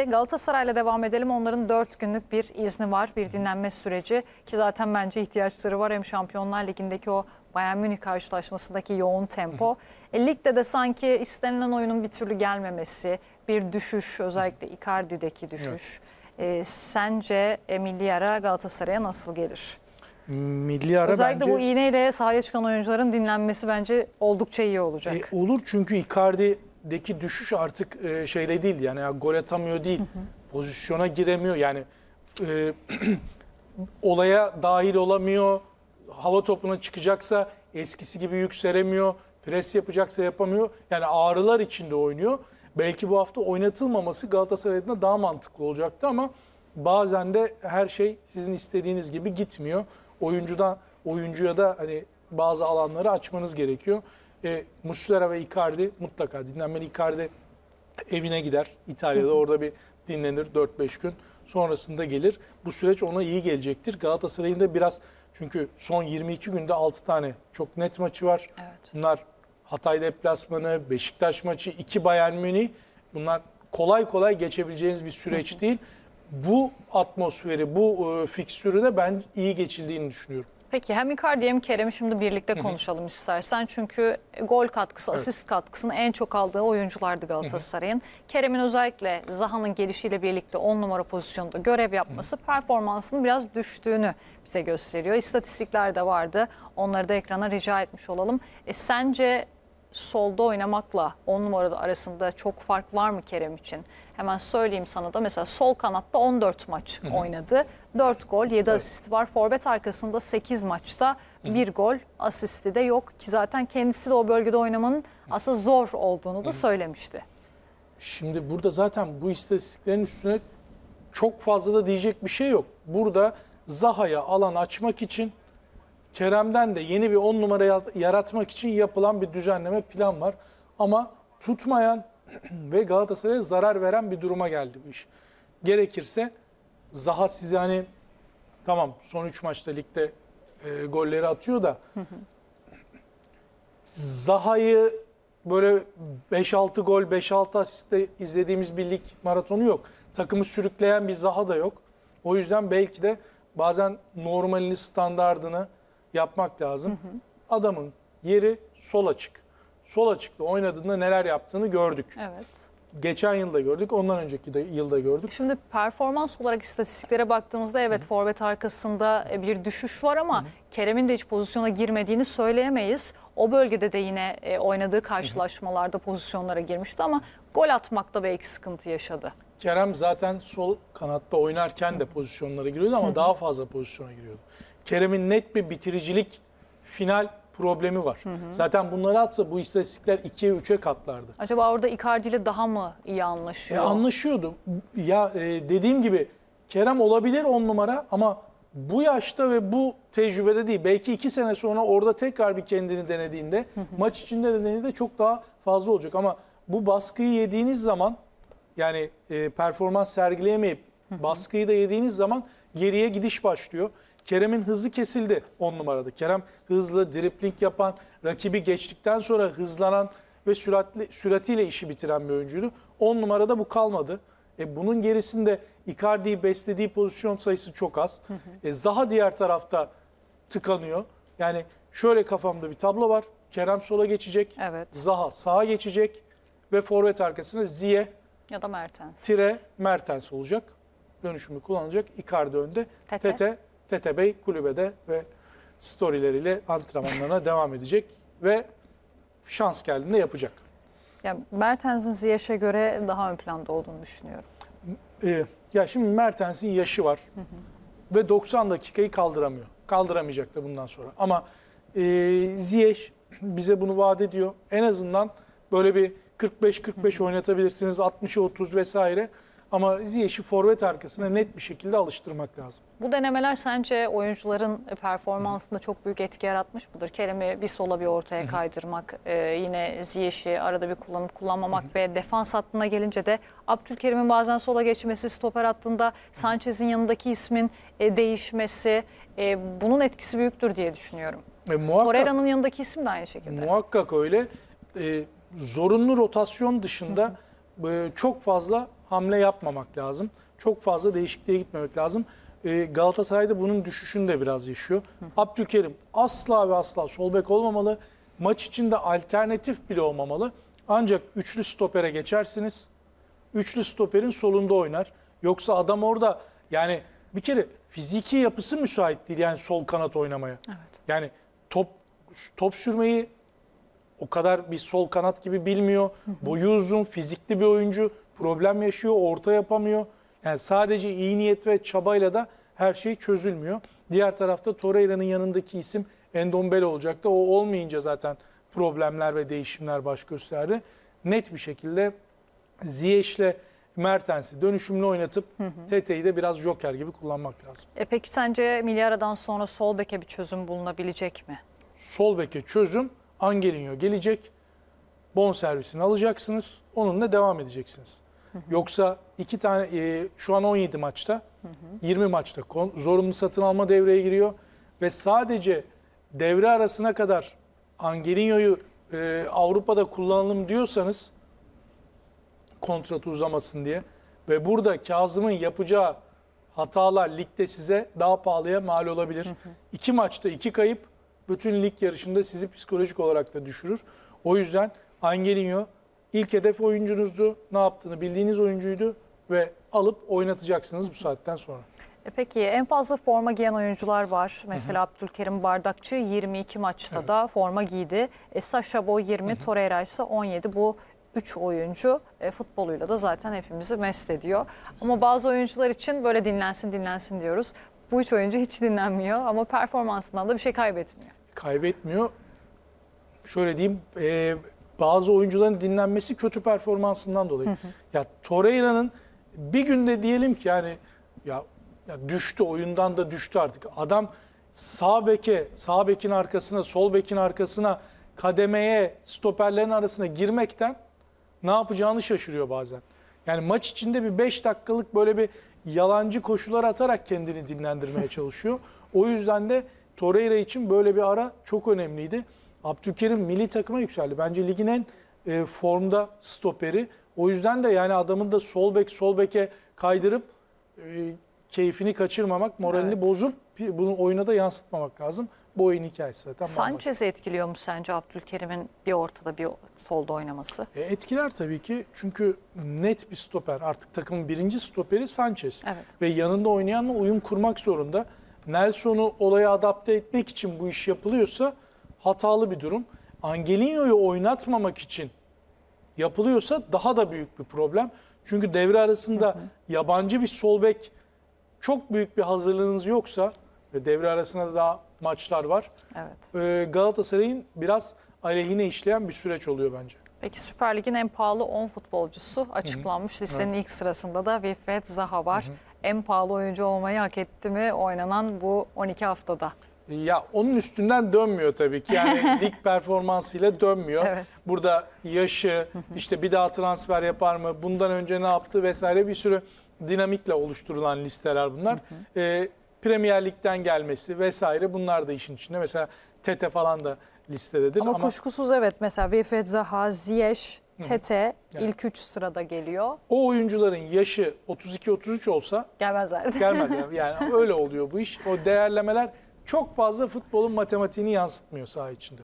Peki Galatasaray'la devam edelim. Onların 4 günlük bir izni var, bir dinlenme süreci ki zaten bence ihtiyaçları var. Hem Şampiyonlar Ligi'ndeki o Bayern Münih karşılaşmasındaki yoğun tempo. Ligde de sanki istenilen oyunun bir türlü gelmemesi, bir düşüş, özellikle Icardi'deki düşüş. Sence milli ara Galatasaray'a nasıl gelir? Milli ara özellikle bence... bu iğneyle sahaya çıkan oyuncuların dinlenmesi bence oldukça iyi olacak. Olur çünkü Icardi'deki düşüş artık şeyle değil yani gol atamıyor değil. Pozisyona giremiyor yani olaya dahil olamıyor. Hava topuna çıkacaksa eskisi gibi yükselemiyor. Pres yapacaksa yapamıyor. Yani ağrılar içinde oynuyor. Belki bu hafta oynatılmaması Galatasaray adına daha mantıklı olacaktı ama bazen de her şey sizin istediğiniz gibi gitmiyor. Oyuncuya da hani bazı alanları açmanız gerekiyor. Muslera ve Icardi mutlaka dinlenmeli. Icardi evine gider. İtalya'da orada bir dinlenir 4-5 gün. Sonrasında gelir. Bu süreç ona iyi gelecektir. Galatasaray'ın da biraz çünkü son 22 günde 6 tane çok net maçı var. Evet. Bunlar Hatay deplasmanı, Beşiktaş maçı, 2 Bayern Münih. Bunlar kolay kolay geçebileceğiniz bir süreç değil. Bu atmosferi, bu fikstürü de ben iyi geçildiğini düşünüyorum. Peki hem Icardi hem Kerem'i şimdi birlikte konuşalım istersen. Çünkü gol katkısı, asist katkısını en çok aldığı oyunculardı Galatasaray'ın. Kerem'in özellikle Zaha'nın gelişiyle birlikte 10 numara pozisyonda görev yapması performansının biraz düştüğünü bize gösteriyor. İstatistikler de vardı. Onları da ekrana rica etmiş olalım. Sence solda oynamakla 10 numarada arasında çok fark var mı Kerem için? Hemen söyleyeyim sana da mesela sol kanatta 14 maç oynadı. 4 gol, 7 asisti var. Forvet arkasında 8 maçta 1 gol, asisti de yok. Ki zaten kendisi de o bölgede oynamanın aslında zor olduğunu da söylemişti. Şimdi burada zaten bu istatistiklerin üstüne çok fazla da diyecek bir şey yok. Burada Zaha'ya alan açmak için Kerem'den de yeni bir 10 numara yaratmak için yapılan bir düzenleme plan var. Ama tutmayan ve Galatasaray'a zarar veren bir duruma geldi bu iş. Gerekirse Zaha size hani tamam son 3 maçta ligde golleri atıyor da Zaha'yı böyle 5-6 gol, 5-6 asiste izlediğimiz bir lig maratonu yok. Takımı sürükleyen bir Zaha da yok. O yüzden belki de bazen normalini, standardını yapmak lazım. Adamın yeri sol açık. Sol açıkta oynadığında neler yaptığını gördük. Evet. Geçen yılda gördük, ondan önceki yılda gördük. Şimdi performans olarak istatistiklere baktığımızda evet forvet arkasında bir düşüş var ama Kerem'in de hiç pozisyona girmediğini söyleyemeyiz. O bölgede de yine oynadığı karşılaşmalarda pozisyonlara girmişti ama gol atmakta belki sıkıntı yaşadı. Kerem zaten sol kanatta oynarken de pozisyonlara giriyordu ama daha fazla pozisyona giriyordu. Kerem'in net bir bitiricilik final problemi var. Zaten bunları atsa bu istatistikler 2'ye 3'e katlardı. Acaba orada Icardi ile daha mı iyi anlaşıyor? Anlaşıyordu. Dediğim gibi Kerem olabilir 10 numara ama bu yaşta ve bu tecrübede değil. Belki 2 sene sonra orada tekrar bir kendini denediğinde maç içinde denediğinde çok daha fazla olacak. Ama bu baskıyı yediğiniz zaman yani performans sergileyemeyip baskıyı da yediğiniz zaman geriye gidiş başlıyor. Kerem'in hızı kesildi 10 numarada. Kerem hızlı, dribling yapan, rakibi geçtikten sonra hızlanan ve süratiyle işi bitiren bir oyuncuydu. 10 numarada bu kalmadı. Bunun gerisinde Icardi'yi beslediği pozisyon sayısı çok az. Zaha diğer tarafta tıkanıyor. Yani şöyle kafamda bir tablo var. Kerem sola geçecek. Evet. Zaha sağa geçecek. Ve forvet arkasında Ziyech Ya da Mertens. Mertens olacak. Dönüşümü kullanacak. Icardi önde. Tete. Tete Bey kulübede ve storyleriyle antrenmanlarına devam edecek ve şans geldiğinde yapacak. Ya Mertens'in Ziyech'e göre daha ön planda olduğunu düşünüyorum. Ya şimdi Mertens'in yaşı var ve 90 dakikayı kaldıramıyor. Kaldıramayacak da bundan sonra. Ama Ziyech bize bunu vaat ediyor. En azından böyle bir 45-45 oynatabilirsiniz, 60'a 30 vesaire. Ama Ziyech'i forvet arkasına net bir şekilde alıştırmak lazım. Bu denemeler sence oyuncuların performansında çok büyük etki yaratmış mıdır? Kerem'i bir sola bir ortaya kaydırmak, yine Ziyech'i arada bir kullanıp kullanmamak ve defans hattına gelince de Abdülkerim'in bazen sola geçmesi, stoper hattında Sanchez'in yanındaki ismin değişmesi, bunun etkisi büyüktür diye düşünüyorum. Torreira'nın yanındaki isim de aynı şekilde. Muhakkak öyle. Zorunlu rotasyon dışında çok fazla hamle yapmamak lazım. Çok fazla değişikliğe gitmemek lazım. Galatasaray'da bunun düşüşünü de biraz yaşıyor. Abdülkerim asla ve asla sol bek olmamalı. Maç içinde alternatif bile olmamalı. Ancak üçlü stopere geçersiniz. Üçlü stoperin solunda oynar. Yoksa adam orada yani bir kere fiziki yapısı müsait değil yani sol kanat oynamaya. Evet. Yani top sürmeyi o kadar bir sol kanat gibi bilmiyor. Boyu uzun, fizikli bir oyuncu. Problem yaşıyor, orta yapamıyor. Yani sadece iyi niyet ve çabayla da her şey çözülmüyor. Diğer tarafta Torreira'nın yanındaki isim Endombele olacaktı. O olmayınca zaten problemler ve değişimler baş gösterdi. Net bir şekilde Ziyech'le Mertens'i dönüşümlü oynatıp Tete'yi de biraz joker gibi kullanmak lazım. Peki sence Milyara'dan sonra sol beke bir çözüm bulunabilecek mi? Sol beke çözüm Angelino gelecek. Bonservisini alacaksınız. Onunla devam edeceksiniz. Yoksa iki tane şu an 17 maçta 20 maçta zorunlu satın alma devreye giriyor. Ve sadece devre arasına kadar Angelino'yu Avrupa'da kullanalım diyorsanız kontratı uzamasın diye ve burada Kazım'ın yapacağı hatalar ligde size daha pahalıya mal olabilir. 2 maçta 2 kayıp bütün lig yarışında sizi psikolojik olarak da düşürür. O yüzden Angelino ilk hedef oyuncunuzdu. Ne yaptığını bildiğiniz oyuncuydu ve alıp oynatacaksınız bu saatten sonra. Peki en fazla forma giyen oyuncular var. Mesela Abdülkerim Bardakçı 22 maçta da forma giydi. Sacha Boey 20, Torreira ise 17. Bu 3 oyuncu futboluyla da zaten hepimizi mest ediyor. Ama bazı oyuncular için böyle dinlensin diyoruz. Bu 3 oyuncu hiç dinlenmiyor ama performansından da bir şey kaybetmiyor. Kaybetmiyor. Şöyle diyeyim, bazı oyuncuların dinlenmesi kötü performansından dolayı. Ya Torreira'nın bir günde diyelim ki yani ya düştü, oyundan da düştü artık. Adam sağ bekin arkasına, sol bekin arkasına, kademeye, stoperlerin arasına girmekten ne yapacağını şaşırıyor bazen. Yani maç içinde bir 5 dakikalık böyle bir yalancı koşular atarak kendini dinlendirmeye çalışıyor. O yüzden de Torreira için böyle bir ara çok önemliydi. Abdülkerim milli takıma yükseldi. Bence ligin en formda stoperi. O yüzden de yani adamın da sol beke kaydırıp keyfini kaçırmamak, moralini bozup bunu oyuna da yansıtmamak lazım. Bu oyun hikayesi zaten. Sanchez'i etkiliyor mu sence Abdülkerim'in bir ortada bir solda oynaması? Etkiler tabii ki. Çünkü net bir stoper. Artık takımın birinci stoperi Sanchez. Evet. Ve yanında oynayanla uyum kurmak zorunda. Nelson'u olaya adapte etmek için bu iş yapılıyorsa hatalı bir durum. Angelino'yu oynatmamak için yapılıyorsa daha da büyük bir problem. Çünkü devre arasında yabancı bir sol bek çok büyük bir hazırlığınız yoksa ve devre arasında da daha maçlar var. Evet. Galatasaray'ın biraz aleyhine işleyen bir süreç oluyor bence. Peki Süper Lig'in en pahalı 10 futbolcusu açıklanmış. Listenin ilk sırasında da Wilfried Zaha var. En pahalı oyuncu olmayı hak etti mi oynanan bu 12 haftada? Ya onun üstünden dönmüyor tabii ki. Yani lig performansıyla dönmüyor. Evet. Burada yaşı, işte bir daha transfer yapar mı, bundan önce ne yaptı vesaire bir sürü dinamikle oluşturulan listeler bunlar. Premier Lig'den gelmesi vesaire bunlar da işin içinde. Mesela Tete falan da listededir. Ama kuşkusuz evet mesela Wilfried Zaha, Ziyech, Tete ilk 3 sırada geliyor. O oyuncuların yaşı 32-33 olsa Gelmezlerdi. gelmezler. Yani öyle oluyor bu iş. O değerlemeler çok fazla futbolun matematiğini yansıtmıyor saha içinde.